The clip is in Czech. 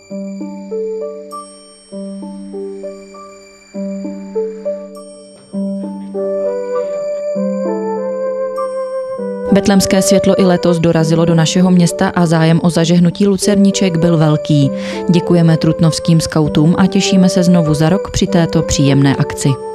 Betlémské světlo i letos dorazilo do našeho města a zájem o zažehnutí lucerniček byl velký. Děkujeme trutnovským skautům a těšíme se znovu za rok při této příjemné akci.